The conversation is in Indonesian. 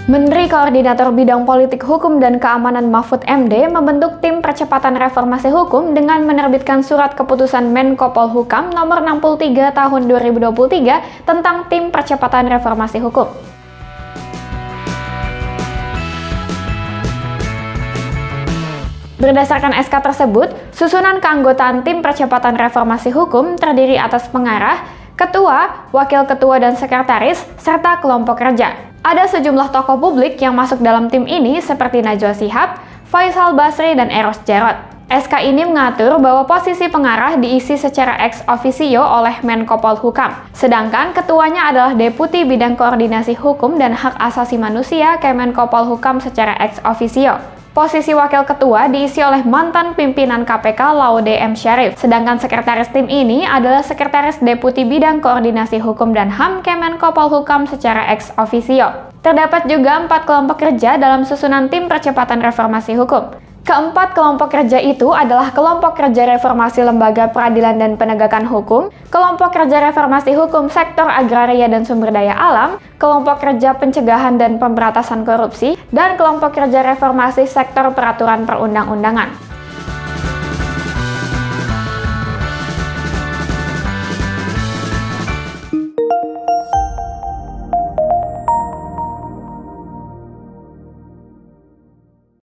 Menteri Koordinator Bidang Politik Hukum dan Keamanan Mahfud MD membentuk tim percepatan reformasi hukum dengan menerbitkan surat keputusan Menko Polhukam nomor 63 tahun 2023 tentang tim percepatan reformasi hukum. Berdasarkan SK tersebut, susunan keanggotaan tim percepatan reformasi hukum terdiri atas pengarah, ketua, wakil ketua dan sekretaris, serta kelompok kerja. Ada sejumlah tokoh publik yang masuk dalam tim ini seperti Najwa Shihab, Faisal Basri, dan Eros Djarot. SK ini mengatur bahwa posisi pengarah diisi secara ex officio oleh Menko Polhukam, sedangkan ketuanya adalah Deputi Bidang Koordinasi Hukum dan Hak Asasi Manusia Kemenko Polhukam secara ex officio. Posisi wakil ketua diisi oleh mantan pimpinan KPK Laude M. Syarif, sedangkan sekretaris tim ini adalah Sekretaris Deputi Bidang Koordinasi Hukum dan HAM Kemenko Polhukam secara ex officio. Terdapat juga 4 kelompok kerja dalam susunan tim percepatan reformasi hukum. Keempat kelompok kerja itu adalah Kelompok Kerja Reformasi Lembaga Peradilan dan Penegakan Hukum, Kelompok Kerja Reformasi Hukum Sektor Agraria dan Sumber Daya Alam, Kelompok Kerja Pencegahan dan Pemberantasan Korupsi, dan Kelompok Kerja Reformasi Sektor Peraturan Perundang-undangan.